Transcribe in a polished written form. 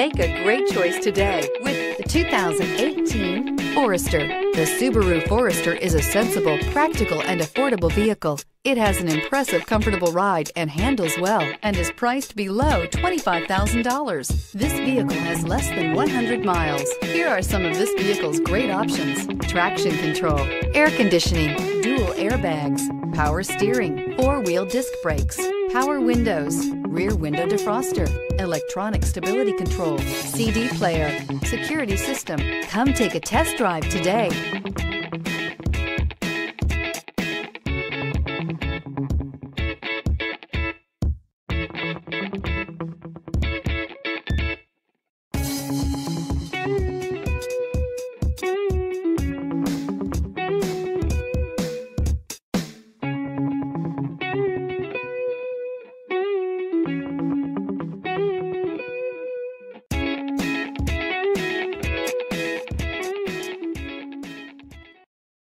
Make a great choice today with the 2018 Forester. The Subaru Forester is a sensible, practical, and affordable vehicle. It has an impressive, comfortable ride and handles well and is priced below $25,000. This vehicle has less than 100 miles. Here are some of this vehicle's great options: traction control, air conditioning, dual airbags, power steering, four-wheel disc brakes, power windows, rear window defroster, electronic stability control, CD player, security system. Come take a test drive today.